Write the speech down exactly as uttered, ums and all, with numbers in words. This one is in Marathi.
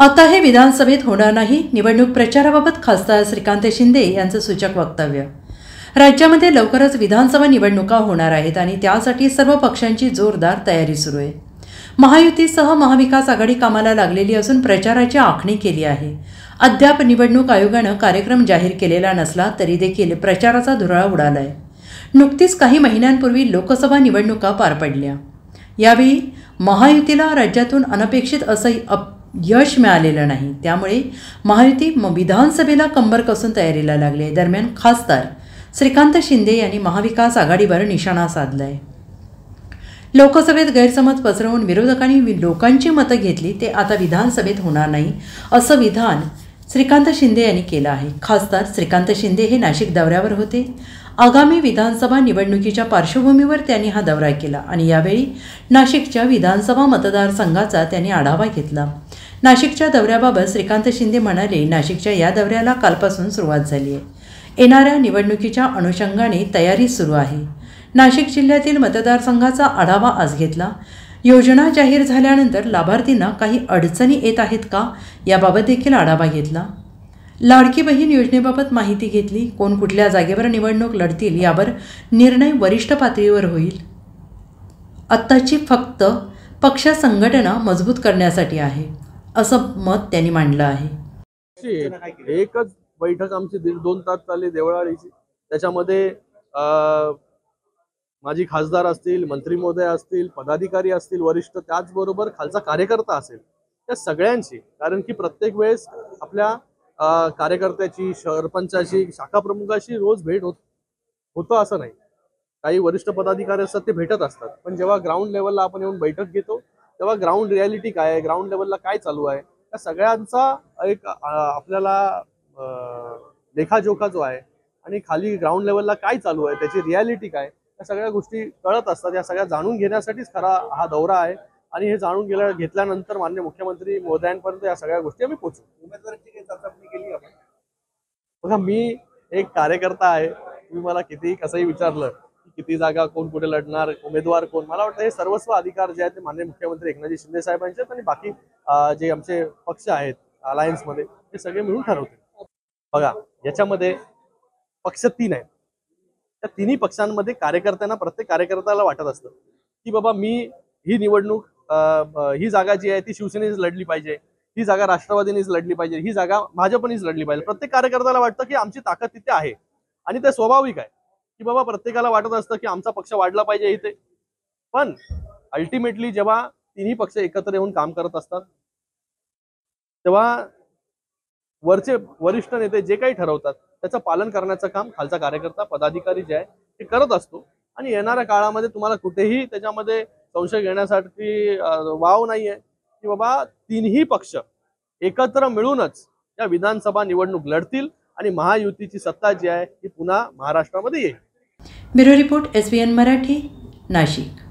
आता हे विधानसभेत होणार नाही. निवडणूक प्रचाराबाबत खासदार श्रीकांत शिंदे यांचं सूचक वक्तव्य. राज्यामध्ये लवकरच विधानसभा निवडणुका होणार आहेत आणि त्यासाठी सर्व पक्षांची जोरदार तयारी सुरू आहे. महायुतीसह महाविकास आघाडी कामाला लागलेली असून प्रचाराची आखणी केली आहे. अद्याप निवडणूक आयोगानं कार्यक्रम जाहीर केलेला नसला तरी देखील प्रचाराचा धुरळा उडाला आहे. नुकतीच काही महिन्यांपूर्वी लोकसभा निवडणुका पार पडल्या. यावेळी महायुतीला राज्यातून अनपेक्षित असं यश मिळालेलं नाही. त्यामुळे महायुती विधानसभेला कंबर कसून तयारीला लागली आहे. दरम्यान खासदार श्रीकांत शिंदे यांनी महाविकास आघाडीवर निशाणा साधला आहे. लोकसभेत गैरसमज पसरवून विरोधकांनी लोकांची मतं घेतली ते आता विधानसभेत होणार नाही असं विधान श्रीकांत शिंदे यांनी केलं आहे. खासदार श्रीकांत शिंदे हे नाशिक दौऱ्यावर होते. आगामी विधानसभा निवडणुकीच्या पार्श्वभूमीवर त्यांनी हा दौरा केला आणि यावेळी नाशिकच्या विधानसभा मतदारसंघाचा त्यांनी आढावा घेतला. नाशिकच्या दौऱ्याबाबत श्रीकांत शिंदे म्हणाले, नाशिकच्या या दौऱ्याला कालपासून सुरुवात झाली आहे. येणाऱ्या निवडणुकीच्या अनुषंगाने तयारी सुरू आहे. नाशिक जिल्ह्यातील मतदारसंघाचा आढावा आज घेतला. योजना जाहीर झाल्यानंतर लाभार्थींना काही अडचणी येत आहेत का याबाबत देखील आढावा घेतला. लाडकी बहीण योजनेबाबत माहिती घेतली. कोण कुठल्या जागेवर निवडणूक लढतील यावर निर्णय वरिष्ठ पातळीवर होईल. आत्ताची फक्त पक्ष संघटना मजबूत करण्यासाठी आहे असं मत त्यांनी मांडलं आहे. एकच बैठक आमची दीड दोन तास चालली देवळालीची. त्याच्यामध्ये माजी खासदार असतील, मंत्री महोदय असतील, पदाधिकारी असतील वरिष्ठ, त्याचबरोबर खालचा कार्यकर्ता असेल, त्या सगळ्यांची, कारण की प्रत्येक वेळेस आपल्या कार्यकर्त्याची, सरपंचाची, शाखा प्रमुखाची रोज भेट होत होतं असं नाही. काही वरिष्ठ पदाधिकारी असतात ते भेटत असतात, पण जेव्हा ग्राउंड लेवलला आपण येऊन बैठक घेतो तेव्हा ग्राउंड रियालिटी काय आहे, ग्राउंड लेवलला काय चालू आहे, त्या सगळ्यांचा एक आपल्याला लेखाजोखा जो आहे आणि खाली ग्राउंड लेवलला काय चालू आहे त्याची रियालिटी काय, या सगळ्या गोष्टी कळत असतात. या सगळ्या जाणून घेण्यासाठीच खरा हा दौरा आहे आणि हे जाणून गेल्या घेतल्यानंतर माननीय मुख्यमंत्री महोदयांपर्यंत या सगळ्या गोष्टी आम्ही पोहोचू. उमेदवारांची काही चाचपणी केली आपण? बघा, मी एक कार्यकर्ता आहे. तुम्ही मला कितीही कसंही विचारलं की किती जागा कोण कुठे लढणार, उमेदवार कोण, मला वाटतं हे सर्वस्व अधिकार जे आहेत ते माननीय मुख्यमंत्री एकनाथजी शिंदे साहेबांचे आणि बाकी जे आमचे पक्ष आहेत अलायन्समध्ये हे सगळे मिळून ठरवतील. बघा, याच्यामध्ये पक्ष तीन आहेत. त्या तिन्ही पक्षांमध्ये कार्यकर्त्यांना, प्रत्येक कार्यकर्त्याला वाटत असतं की बाबा मी ही निवडणूक, ही जागा जी आहे ती शिवसेनेच लढली पाहिजे, ही जागा राष्ट्रवादीनेच लढली पाहिजे, ही जागा भाजपनेच लढली पाहिजे. प्रत्येक कार्यकर्त्याला वाटतं की आमची ताकद तिथे आहे आणि ते स्वाभाविक आहे की बाबा प्रत्येकाला वाटत असतं की आमचा पक्ष वाढला पाहिजे इथे. पण अल्टिमेटली जेव्हा तिन्ही पक्ष एकत्र येऊन काम करत असतात तेव्हा वरचे वरिष्ठ नेते जे काही ठरवतात त्याचं पालन करण्याचं काम खालचा कार्यकर्ता, पदाधिकारी जे आहे ते करत असतो. आणि येणाऱ्या काळामध्ये तुम्हाला कुठेही त्याच्यामध्ये संशय घेण्यासाठी वाव नाहीये की बाबा तीनही पक्ष एकत्र मिळूनच या विधानसभा निवडणूक लढतील आणि महायुतीची सत्ता जी आहे ती पुन्हा महाराष्ट्रामध्ये येईल. Bureau report, S B N Marathi, Nashik.